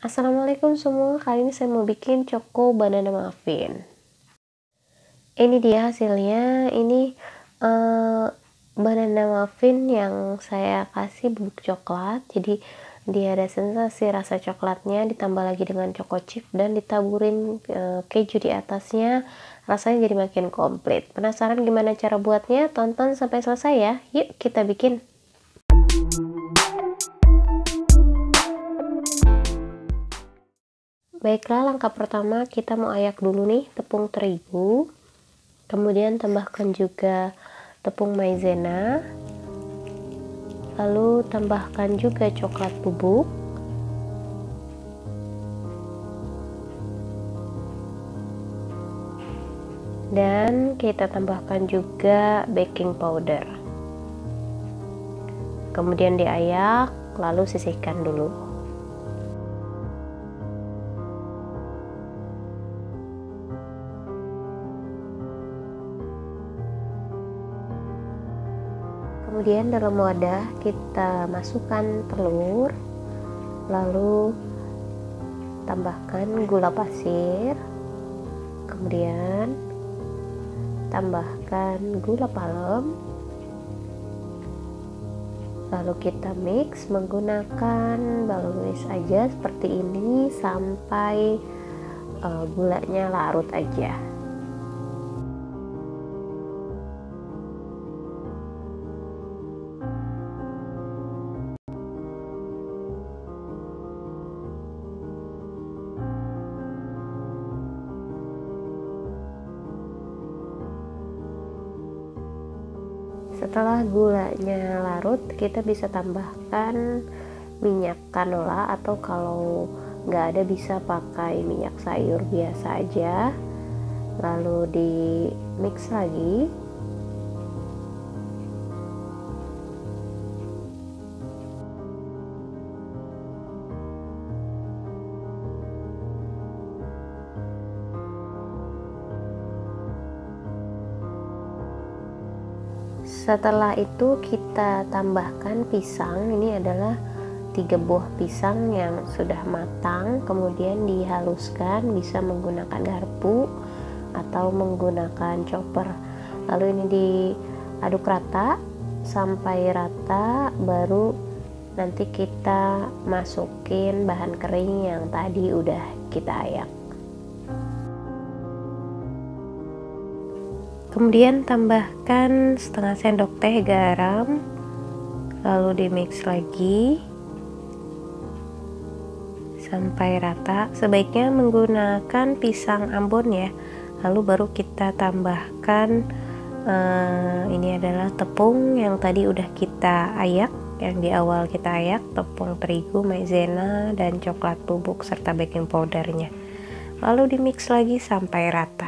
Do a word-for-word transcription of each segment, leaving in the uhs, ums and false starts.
Assalamualaikum semua, kali ini saya mau bikin Choco Banana Muffin. Ini dia hasilnya, ini uh, banana muffin yang saya kasih bubuk coklat, jadi dia ada sensasi rasa coklatnya, ditambah lagi dengan choco chip dan ditaburin uh, keju di atasnya, rasanya jadi makin komplit. Penasaran gimana cara buatnya? Tonton sampai selesai ya, yuk kita bikin. Baiklah, langkah pertama kita mau ayak dulu nih tepung terigu, kemudian tambahkan juga tepung maizena, lalu tambahkan juga coklat bubuk, dan kita tambahkan juga baking powder, kemudian diayak lalu sisihkan dulu. Kemudian dalam wadah kita masukkan telur, lalu tambahkan gula pasir, kemudian tambahkan gula palem, lalu kita mix menggunakan balon whisk aja seperti ini sampai uh, gulanya larut aja. Setelah gulanya larut, kita bisa tambahkan minyak canola, atau kalau nggak ada bisa pakai minyak sayur biasa aja, lalu di mix lagi. Setelah itu kita tambahkan pisang. Ini adalah tiga buah pisang yang sudah matang, kemudian dihaluskan, bisa menggunakan garpu atau menggunakan chopper. Lalu ini diaduk rata sampai rata, baru nanti kita masukin bahan kering yang tadi udah kita ayak. Kemudian tambahkan setengah sendok teh garam, lalu di mix lagi sampai rata. Sebaiknya menggunakan pisang Ambon ya. Lalu baru kita tambahkan uh, ini adalah tepung yang tadi udah kita ayak, yang di awal kita ayak, tepung terigu, maizena, dan coklat bubuk serta baking powdernya. Lalu di mix lagi sampai rata.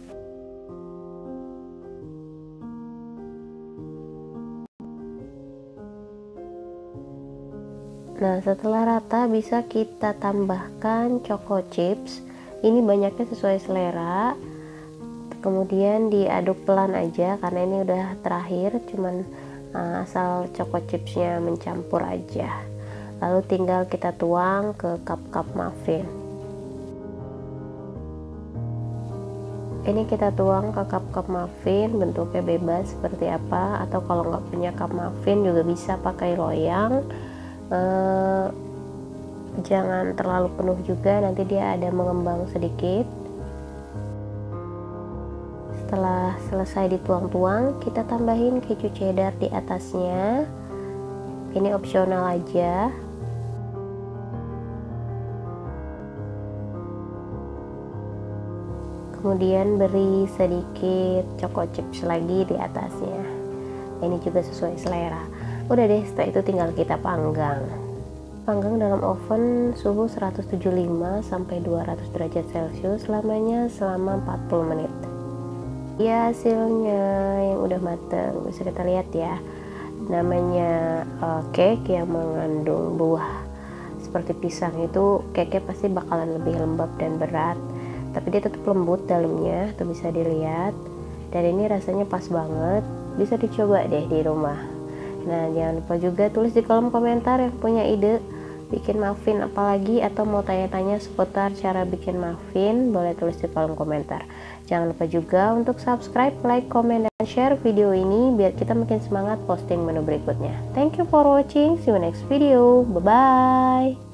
Nah, setelah rata bisa kita tambahkan choco chips. Ini banyaknya sesuai selera. Kemudian diaduk pelan aja karena ini udah terakhir, cuman uh, asal choco chipsnya mencampur aja. Lalu tinggal kita tuang ke cup-cup muffin. Ini kita tuang ke cup-cup muffin, bentuknya bebas seperti apa, atau kalau nggak punya cup muffin juga bisa pakai loyang. Uh, jangan terlalu penuh juga, nanti dia ada mengembang sedikit. Setelah selesai dituang-tuang, kita tambahin keju cheddar di atasnya. Ini opsional aja. Kemudian beri sedikit choco chips lagi di atasnya. Ini juga sesuai selera. Udah deh, setelah itu tinggal kita panggang. Panggang dalam oven suhu seratus tujuh puluh lima sampai dua ratus derajat celcius lamanya selama empat puluh menit. Ya, hasilnya yang udah mateng bisa kita lihat ya. Namanya uh, cake yang mengandung buah seperti pisang, itu cake-nya pasti bakalan lebih lembab dan berat, tapi dia tetap lembut dalamnya, tuh bisa dilihat. Dan ini rasanya pas banget, bisa dicoba deh di rumah. Nah, jangan lupa juga tulis di kolom komentar yang punya ide bikin muffin apalagi, atau mau tanya-tanya seputar cara bikin muffin, boleh tulis di kolom komentar. Jangan lupa juga untuk subscribe, like, komen, dan share video ini biar kita makin semangat posting menu berikutnya. Thank you for watching, see you next video, bye bye.